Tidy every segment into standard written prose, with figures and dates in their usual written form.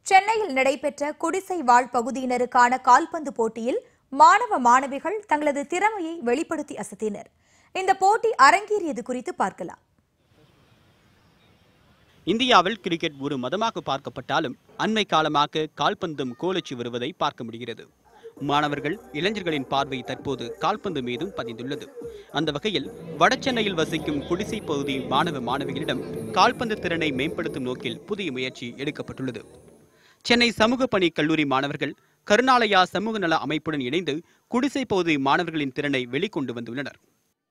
சென்னையில் நடைபெற்ற குடிசை வாழ் பகுதியினருக்கான கால்பந்து போட்டியில் மாணவ மாணவிகள் தங்களது திறமையை வெளிப்படுத்தி அசத்தினர். இந்த போட்டி அரங்கேறியது குறித்து பார்க்கலாம். இந்தியாவில் கிரிக்கெட் ஒரு மதமாக பார்க்கப்பட்டாலும் அண்மை காலமாக கால்பந்தும் கோலச்சு வருவதை பார்க்க முடிகிறது. மாணவர்கள் இளைஞர்களின் பார்வை தற்போது கால்பந்து மீதும் பதிந்துள்ளது. அந்த வகையில் வடசென்னையில் வசிக்கும் குடிசை பகுதி மாணவ மாணவிகளிடம் கால்பந்து திறனை மேம்படுத்தும் நோக்கில் புதிய முயற்சி எடுக்கப்பட்டுள்ளது. சென்னை சமூக பணி கல்லூரி மாணவர்கள் கருணாலயா சமூக நல அமைப்புடன் இணைந்து குடிசை பகுதி மாணவர்களின் திறனை வெளிக்கொண்டு வந்துள்ளனர்.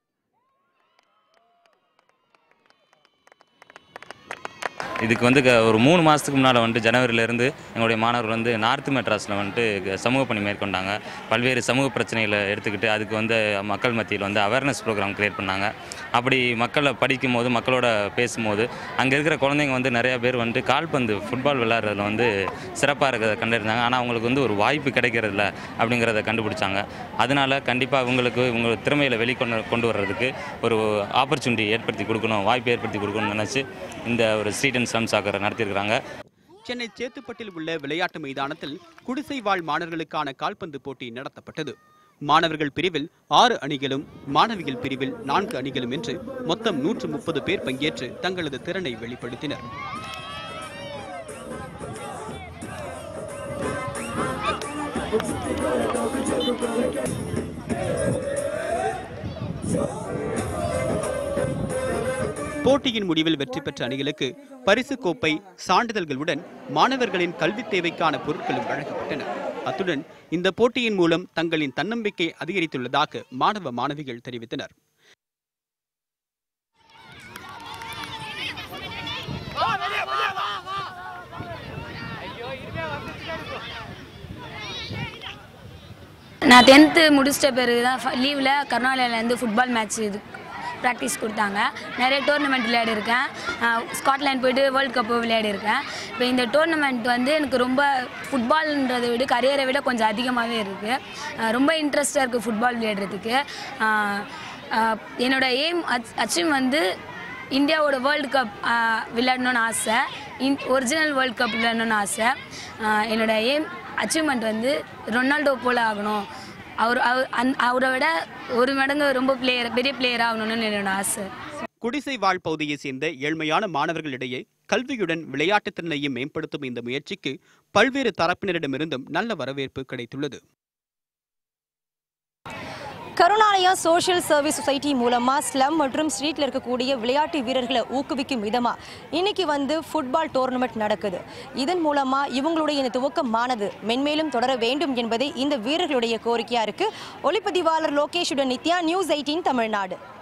இதுக்கு ஒரு 3 மாதத்துக்கு முன்னால் ஜனவரியிலேருந்து எங்களுடைய மாணவர்கள் நார்த் மெட்ராஸில் சமூக பணி மேற்கொண்டாங்க. பல்வேறு சமூக பிரச்சனைகளை எடுத்துக்கிட்டு அதுக்கு மக்கள் மத்தியில் அவேர்னஸ் ப்ரோக்ராம் கிரியேட் பண்ணாங்க. அப்படி மக்களை படிக்கும் போது மக்களோட பேசும்போது அங்கே இருக்கிற குழந்தைங்க நிறைய பேர் கால்பந்து ஃபுட்பால் விளையாடுறதுல சிறப்பாக இருக்கிறத கண்டிருந்தாங்க. ஆனால் அவங்களுக்கு ஒரு வாய்ப்பு கிடைக்கிறதில்ல அப்படிங்கிறத கண்டுபிடிச்சாங்க. அதனால கண்டிப்பாக இவங்க திறமையில் வெளிக்கொண்டு வர்றதுக்கு ஒரு ஆப்பர்ச்சுனிட்டி ஏற்படுத்தி கொடுக்கணும், வாய்ப்பு ஏற்படுத்தி கொடுக்கணும்னு நினச்சி இந்த ஒரு ஸ்ட்ரீட் அண்ட் ஸ்லம் சாக்கர் நடத்தியிருக்கிறாங்க. சென்னை சேத்துப்பட்டில் உள்ள விளையாட்டு மைதானத்தில் குடிசை வாழ் மாணவர்களுக்கான கால்பந்து போட்டி நடத்தப்பட்டது. மாணவர்கள் பிரிவில் 6 அணிகளும் மாணவிகள் பிரிவில் 4 அணிகளும் என்று மொத்தம் 130 பேர் பங்கேற்று தங்களது திறனை வெளிப்படுத்தினர். போட்டியின் முடிவில் வெற்றி பெற்ற அணிகளுக்கு பரிசு கோப்பை, சான்றிதழ்களுடன் மாணவர்களின் கல்வி தேவைக்கான பொருட்களும் வழங்கப்பட்டன. அத்துடன் இந்த போட்டியின் மூலம் தங்களின் தன்னம்பிக்கை அதிகரித்துள்ளதாக மாணவ மாணவிகள் தெரிவித்தனர். நான் 10th முடிச்சிட்ட பிறகு தான் லீவில் கர்நாடகாவிலேருந்து ஃபுட்பால் மேட்ச் ப்ராக்டிஸ் கொடுத்தாங்க. நிறைய டோர்னமெண்ட் விளையாடிருக்கேன். ஸ்காட்லாண்ட் போய்ட்டு வேர்ல்டு கப்பு விளையாடிருக்கேன். இப்போ இந்த டோர்னமெண்ட் எனக்கு ரொம்ப ஃபுட்பால்ன்றதை விட கரியரை விட கொஞ்சம் அதிகமாகவே இருக்குது. ரொம்ப இன்ட்ரெஸ்டாக இருக்குது ஃபுட்பால் விளையாடுறதுக்கு. என்னோடய எய்ம் அச்சீவ் இந்தியாவோட வேர்ல்டு கப் விளையாடணுன்னு ஆசை, ஒரிஜினல் வேர்ல்டு கப் விளையாடணுன்னு ஆசை. என்னோடய எய்ம் அச்சீவ்மெண்ட் ரொனால்டோ போல் ஆகணும், அவரை விட ஒரு மடங்கு ரொம்ப பெரிய பிளேயர் ஆகணும்னு என்னோட ஆசை. குடிசை வாழ் பகுதியை சேர்ந்த ஏழ்மையான மாணவர்களிடையே கல்வியுடன் விளையாட்டு திறனையும் மேம்படுத்தும் இந்த முயற்சிக்கு பல்வேறு தரப்பினரிடமிருந்தும் நல்ல வரவேற்பு கிடைத்துள்ளது. கருணாலயா சோஷியல் சர்வீஸ் சொசைட்டி மூலமாக ஸ்லம் மற்றும் ஸ்ட்ரீட்டில் இருக்கக்கூடிய விளையாட்டு வீரர்களை ஊக்குவிக்கும் விதமாக இன்னைக்கு ஃபுட்பால் டோர்னமெண்ட் நடக்குது. இதன் மூலமாக இவங்களுடைய இந்த துவக்கமானது மென்மேலும் தொடர வேண்டும் என்பதே இந்த வீரர்களுடைய கோரிக்கையாக இருக்குது. ஒளிப்பதிவாளர் லோகேஷுடன் நித்யா, நியூஸ் 18 தமிழ்நாடு.